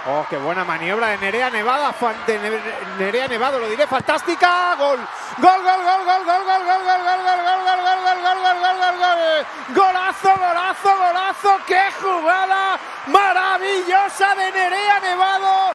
Oh, qué buena maniobra de Nerea Nevada, Nerea Nevado, lo diré, fantástica. Gol, gol, gol, gol, gol, gol, gol, gol, gol, gol, gol, gol, gol, gol, gol, gol, gol, gol, gol. Golazo, golazo, golazo, qué jugada maravillosa de Nerea Nevado.